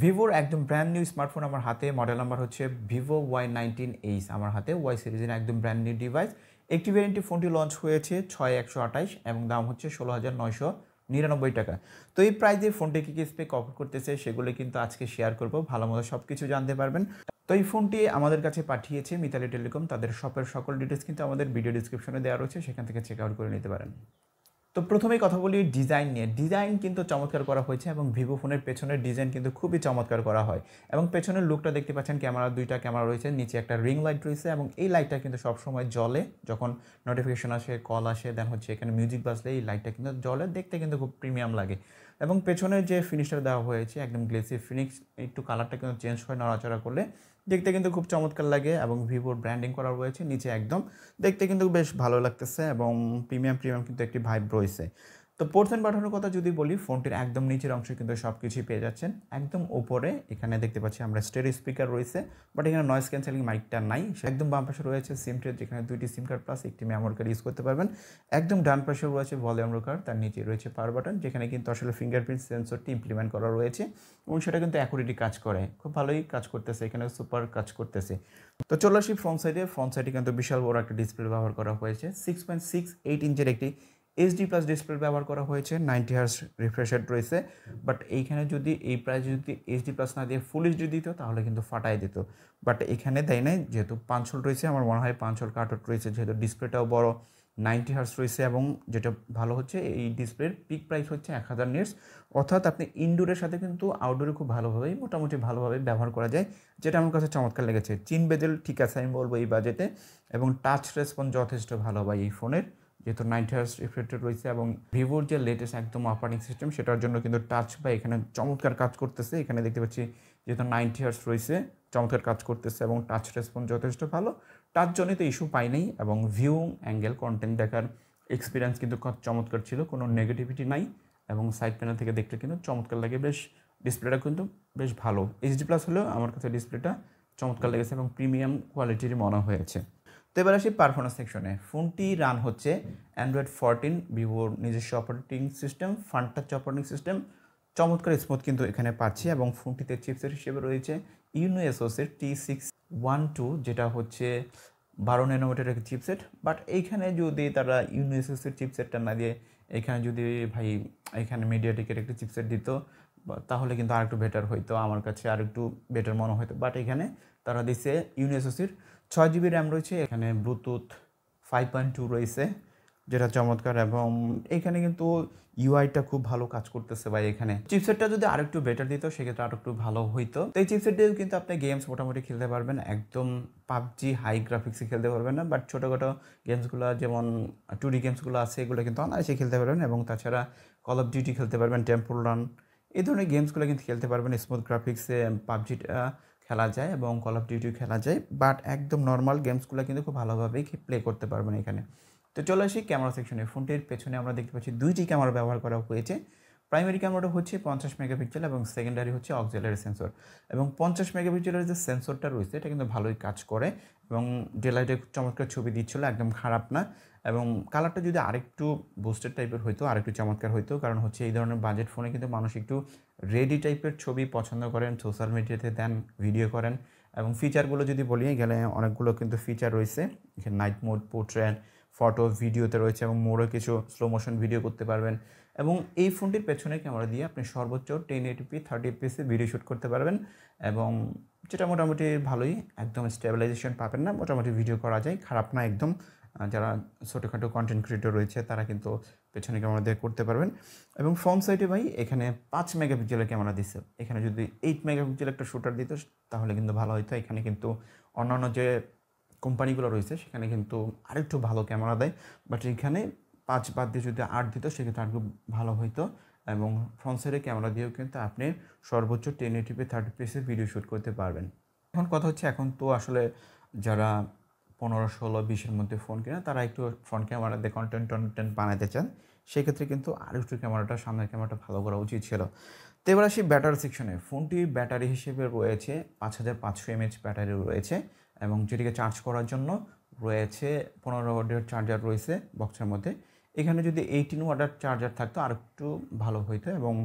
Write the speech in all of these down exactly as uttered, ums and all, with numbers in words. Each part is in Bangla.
ভিভোর একদম ব্র্যান্ড নিউ স্মার্টফোন আমার হাতে, মডেল নাম্বার হচ্ছে ভিভো ওয়াই নাইনটিন এইচ আমার হাতে, ওয়াই সিরিজের একদম ব্র্যান্ড নিউ ডিভাইস। একটি ভ্যারিয়েন্টে ফোনটি লঞ্চ হয়েছে ছয় একশো আঠাইশ এবং দাম হচ্ছে ষোলো হাজার নয়শো নিরানব্বই টাকা। তো এই প্রাইজে ফোনটি কী কী স্পেক অফার করতেছে সেগুলো কিন্তু আজকে শেয়ার করবো, ভালো মতো সব কিছু জানতে পারবেন। তো এই ফোনটি আমাদের কাছে পাঠিয়েছে মিতালি টেলিকম, তাদের শপের সকল ডিটেলস কিন্তু আমাদের ভিডিও ডিসক্রিপশনে দেওয়া রয়েছে, সেখান থেকে চেক আউট করে নিতে পারেন। তো প্রথমেই কথা বলি ডিজাইন নিয়ে। ডিজাইন কিন্তু চমৎকার করা হয়েছে এবং ভিভো ফোনের পেছনের ডিজাইন কিন্তু খুবই চমৎকার করা হয় এবং পেছনের লুকটা দেখতে পাচ্ছেন, ক্যামেরা দুইটা ক্যামেরা রয়েছে, নিচে একটা রিং লাইট রয়েছে এবং এই লাইটটা কিন্তু সবসময় জ্বলে যখন নোটিফিকেশন আসে, কল আসে, দেন হচ্ছে এখানে মিউজিক বাজলে এই লাইটটা কিন্তু জ্বলে, দেখতে কিন্তু খুব প্রিমিয়াম লাগে। এবং পেছনের যে ফিনিশটা দেওয়া হয়েছে একদম গ্লেসি ফিনিক্স, একটু কালারটা কিন্তু চেঞ্জ হয় নড়াচড়া করলে, দেখতে কিন্তু খুব চমৎকার লাগে এবং ভিভোর ব্র্যান্ডিং করা রয়েছে নিচে একদম, দেখতে কিন্তু বেশ ভালো লাগতেছে এবং প্রিমিয়াম প্রিমিয়াম কিন্তু একটি ভাইব রয়েছে। তো পোর্টস বাটনের কথা যদি বলি, ফোনটির একদম নিচের অংশে কিন্তু সব কিছুই পেয়ে যাচ্ছেন। একদম ওপরে এখানে দেখতে পাচ্ছি আমরা স্টেরিও স্পিকার রয়েছে, বাট এখানে নয়েজ ক্যান্সেলিং মাইকটা নাই। একদম বাম পাশে রয়েছে সিম ট্রে, যেখানে দুইটি সিম কার্ড প্লাস একটি মেমোরি কার্ড ইউজ করতে পারবেন। একদম ডান পাশে রয়েছে ভলিউম রোকার, তার নিচে রয়েছে পাওয়ার বাটন, যেখানে কিন্তু আসলে ফিঙ্গারপ্রিন্ট সেন্সরটি ইমপ্লিমেন্ট করা রয়েছে এবং সেটা কিন্তু অ্যাকুরেটলি কাজ করে, খুব ভালোই কাজ করতেছে, এখানে সুপার কাজ করতেছে। তো চলে আসি ফ্রন্ট সাইডে। ফ্রন্ট সাইডে কিন্তু বিশাল বড় একটা ডিসপ্লে ব্যবহার করা হয়েছে, সিক্স পয়েন্ট সিক্স এইট ইঞ্চের একটি এইচডি প্লাস ডিসপ্লে ব্যবহার করা হয়েছে, নাইনটি হার্স রিফ্রেশ রেট রয়েছে। বাট এইখানে যদি এই প্রাইসে যদি এইচডি প্লাস না দিয়ে ফুল এইচডি দিত তাহলে কিন্তু ফাটাই দিত, বাট এখানে দেয় নাই। যেহেতু পাঁচ হোল রয়েছে, আমার মনে হয় পাঁচ হোল কাটআউট রয়েছে, যেহেতু ডিসপ্লেটাও বড়, নাইনটি হার্স রয়েছে এবং যেটা ভালো হচ্ছে এই ডিসপ্লের পিক প্রাইস হচ্ছে এক হাজার নিটস, অর্থাৎ আপনি ইনডোরের সাথে কিন্তু আউটডোরে খুব ভালোভাবেই মোটামুটি ভালোভাবে ব্যবহার করা যায়, যেটা আমার কাছে চমৎকার লেগেছে। চিন বেজেল ঠিক আছে আমি বলবো এই বাজেটে, এবং টাচ রেসপন্স যথেষ্ট ভালো হয় এই ফোনের, যেহেতু নাইনটি হার্স রিফ্রেশ রয়েছে এবং ভিভোর যে লেটেস্ট একদম অপারেটিং সিস্টেম সেটার জন্য কিন্তু টাচ বা এখানে চমৎকার কাজ করতেছে। এখানে দেখতে পাচ্ছি যেহেতু নাইনটি হার্স রয়েছে চমৎকার কাজ করতেছে এবং টাচ রেসপন্স যথেষ্ট ভালো, টাচ জনিত ইস্যু পাই নাই এবং ভিউ অ্যাঙ্গেল কন্টেন্ট দেখার এক্সপিরিয়েন্স কিন্তু চমৎকার ছিল, কোনো নেগেটিভিটি নাই এবং সাইড প্যানেল থেকে দেখলে কিন্তু চমৎকার লাগে, বেশ ডিসপ্লেটা কিন্তু বেশ ভালো। এইচডি প্লাস হলেও আমার কাছে ডিসপ্লেটা চমৎকার লেগেছে এবং প্রিমিয়াম কোয়ালিটির মনে হয়েছে। তো এবার আসি পারফরমেন্স সেকশনে। ফোনটি রান হচ্ছে অ্যান্ড্রয়েড ফোরটিন, ভিভোর নিজস্ব operating system, Funtouch operating system, চমৎকার স্মুথ কিন্তু এখানে পাচ্ছি এবং ফোনটিতে চিপসেট হিসেবে রয়েছে ইউনিসোসের টি সিক্স ওয়ান টু, যেটা হচ্ছে বারো ন্যানোমিটার একটা চিপসেট। বাট এইখানে যদি তারা ইউনিসোসের চিপসেটটা না দিয়ে এখানে যদি ভাই এখানে মিডিয়াটেকের একটা চিপসেট দিত তাহলে কিন্তু আর একটু বেটার হইতো, আমার কাছে আর একটু বেটার মনে হতো। বাট এখানে তারা দিচ্ছে ইউনিসোসের ছয় জিবি র্যাম রয়েছে, এখানে ব্লুটুথ ফাইভ পয়েন্ট টু রয়েছে, যেটা চমৎকার এবং এখানে কিন্তু ইউআইটা খুব ভালো কাজ করতেছে ভাই। এখানে চিপসেটটা যদি আরেকটু বেটার দিত সেক্ষেত্রে আরও একটু ভালো হইতো। তো এই চিপসেট দিয়েও কিন্তু আপনি গেমস মোটামুটি খেলতে পারবেন, একদম পাবজি হাই গ্রাফিক্সে খেলতে পারবেন না, বাট ছোটোখাটো গেমসগুলো যেমন টু ডি গেমসগুলো আছে এগুলো কিন্তু অনায়াসে খেলতে পারবেন এবং তাছাড়া কল অফ ডিউটি খেলতে পারবেন, টেম্পল রান, এই ধরনের গেমসগুলো কিন্তু খেলতে পারবেন। স্মুথ গ্রাফিক্সে পাবজিটা খেলা যায় এবং কল অফ ডিউটিও খেলা যায়, বাট একদম নর্মাল গেমসগুলো কিন্তু খুব ভালোভাবেই প্লে করতে পারবেন এখানে। তো চলে আসি ক্যামেরা সেকশনে। ফোনটির পেছনে আমরা দেখতে পাচ্ছি দুইটি ক্যামেরা ব্যবহার করা হয়েছে। প্রাইমারি ক্যামেরাটা হচ্ছে পঞ্চাশ মেগাপিক্সেল এবং সেকেন্ডারি হচ্ছে অক্সিলারি সেন্সর, এবং পঞ্চাশ মেগাপিক্সেলের যে সেন্সরটা রয়েছে এটা কিন্তু ভালোই কাজ করে এবং ডেলাইটে চমৎকার ছবি দিচ্ছিল, একদম খারাপ না। এবং কালারটা যদি আরেকটু বুস্টেড টাইপের হইতো আরেকটু চমৎকার হইতো, কারণ হচ্ছে এই ধরনের বাজেট ফোনে কিন্তু মানুষ একটু রেডি টাইপের ছবি পছন্দ করেন, সোশ্যাল মিডিয়াতে দেন, ভিডিও করেন। এবং ফিচারগুলো যদি বলি গেলে অনেকগুলো কিন্তু ফিচার রয়েছে, এখানে নাইট মোড, পোর্ট্রেট, ফটো, ভিডিওতে রয়েছে এবং মোড়ে কিছু স্লো মোশন ভিডিও করতে পারবেন। এবং এই ফোনটির পেছনের ক্যামেরা দিয়ে আপনি সর্বোচ্চ টেন এইটিপি থার্টি এফপিএসে ভিডিও শ্যুট করতে পারবেন এবং যেটা মোটামুটি ভালোই, একদম স্টেবিলাইজেশন পাবেন না, মোটামুটি ভিডিও করা যায়, খারাপ না একদম। যারা ছোটোখাটো কন্টেন্ট ক্রিয়েটর রয়েছে তারা কিন্তু পেছনে ক্যামেরা দিয়ে করতে পারবেন। এবং ফ্রন্ট সাইডে ভাই এখানে পাঁচ মেগাপিক্সেলের ক্যামেরা দিচ্ছে, এখানে যদি এইট মেগাপিক্সেল একটা শুটার দিত তাহলে কিন্তু ভালো হতো। এখানে কিন্তু অন্যান্য যে কোম্পানিগুলো রয়েছে সেখানে কিন্তু আরেকটু ভালো ক্যামেরা দেয়, বাট এখানে পাঁচ বাদ দিয়ে যদি আট দিত সেক্ষেত্রে আরেকটু ভালো হইতো। এবং ফ্রন্ট সাইডে ক্যামেরা দিয়েও কিন্তু আপনি সর্বোচ্চ টেন এইটিপি থার্টি পিসে ভিডিও শ্যুট করতে পারবেন। এখন কথা হচ্ছে এখন তো আসলে যারা পনেরো ষোলো বিশের মধ্যে ফোন কেনা তারা একটু ফ্রন্ট ক্যামেরা দিয়ে কন্টেন্ট টন্টেন্ট বানাতে চান, সেক্ষেত্রে কিন্তু আর একটু ক্যামেরাটা সামনের ক্যামেরাটা ভালো করা উচিত ছিল। তো এবার আসি ব্যাটারি সেকশনে। ফোনটি ব্যাটারি হিসেবে রয়েছে পাঁচ হাজার পাঁচশো এমএএইচ ব্যাটারি রয়েছে এবং যেটিকে চার্জ করার জন্য রয়েছে পনেরো ওয়াটের চার্জার রয়েছে বক্সের মধ্যে। এখানে যদি এইটিন ওয়াটের চার্জার থাকতো আর একটু ভালো হইতো এবং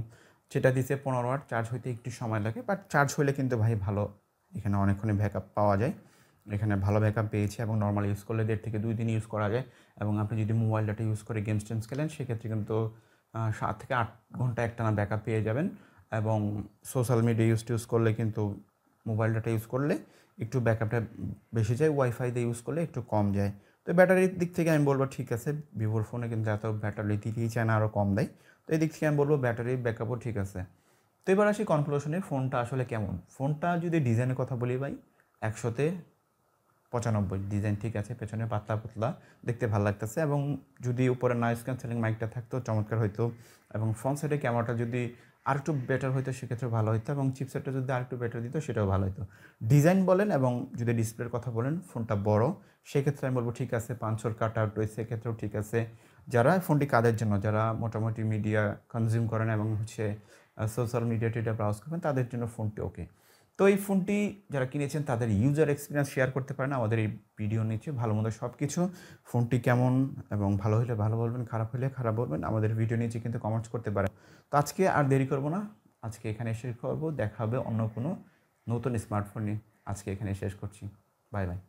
সেটা দিচ্ছে পনেরো ওয়াট, চার্জ হইতে একটু সময় লাগে, বাট চার্জ হলে কিন্তু ভাই ভালো, এখানে অনেকক্ষণই ব্যাকআপ পাওয়া যায়। এখানে ভালো ব্যাকআপ পেয়েছে এবং নর্মাল ইউজ করলে দেড় থেকে দুই দিন ইউজ করা যায়। এবং আপনি যদি মোবাইল ডাটা ইউজ করে গেমস টেমস খেলেন সেক্ষেত্রে কিন্তু সাত থেকে আট ঘন্টা একটানা ব্যাকআপ পেয়ে যাবেন। এবং সোশ্যাল মিডিয়া ইউজ ইউজ করলে কিন্তু মোবাইল ডাটা ইউজ করলে একটু ব্যাকআপটা বেশি যায়, ওয়াইফাই দিয়ে ইউজ করলে একটু কম যায়। তো ব্যাটারির দিক থেকে আমি বলবো ঠিক আছে, ভিভোর ফোনে কিন্তু এত ব্যাটারি দিতেই চায় না, আরও কম দেয়। তো এই দিক থেকে আমি বলবো ব্যাটারির ব্যাকআপও ঠিক আছে। তো এবার আসি কনক্লুশনে, ফোনটা আসলে কেমন। ফোনটা যদি ডিজাইনের কথা বলি ভাই, একশোতে পঁচানব্বই, ডিজাইন ঠিক আছে, পেছনে পাতলা পাতলা দেখতে ভালো লাগতেছে। এবং যদি উপরে নয়েজ ক্যান্সেলিং মাইকটা থাকতো চমৎকার হইতো, এবং ফ্রন্ট সাইডে ক্যামেরাটা যদি আর একটু বেটার হইতো সেক্ষেত্রে ভালো হতো, এবং চিপসেটটা যদি আর একটু বেটার দিত সেটাও ভালো হতো। ডিজাইন বলেন এবং যদি ডিসপ্লের কথা বলেন, ফোনটা বড়, সেক্ষেত্রে আমি বলবো ঠিক আছে, পাঁচশোর কাট আউট রয়েছে, সেক্ষেত্রেও ঠিক আছে। যারা ফোনটি কাদের জন্য, যারা মোটামুটি মিডিয়া কনজিউম করেন এবং হচ্ছে সোশ্যাল মিডিয়া টিডিয়া ব্রাউজ করবেন, তাদের জন্য ফোনটি ওকে। তো এই ফোনটি যারা কিনেছেন তাদের ইউজার এক্সপিরিয়েন্স শেয়ার করতে পারেন আমাদের এই ভিডিও নিচে, ভালো মন্দ সব কিছু। ফোনটি কেমন এবং ভালো হলে ভালো বলবেন, খারাপ হলে খারাপ বলবেন, আমাদের ভিডিও নিচে কিন্তু কমেন্টস করতে পারেন। তো আজকে আর দেরি করব না, আজকে এখানে শেষ করবো, দেখা হবে অন্য কোনো নতুন স্মার্টফোন নিয়ে। আজকে এখানে শেষ করছি, বাই বাই।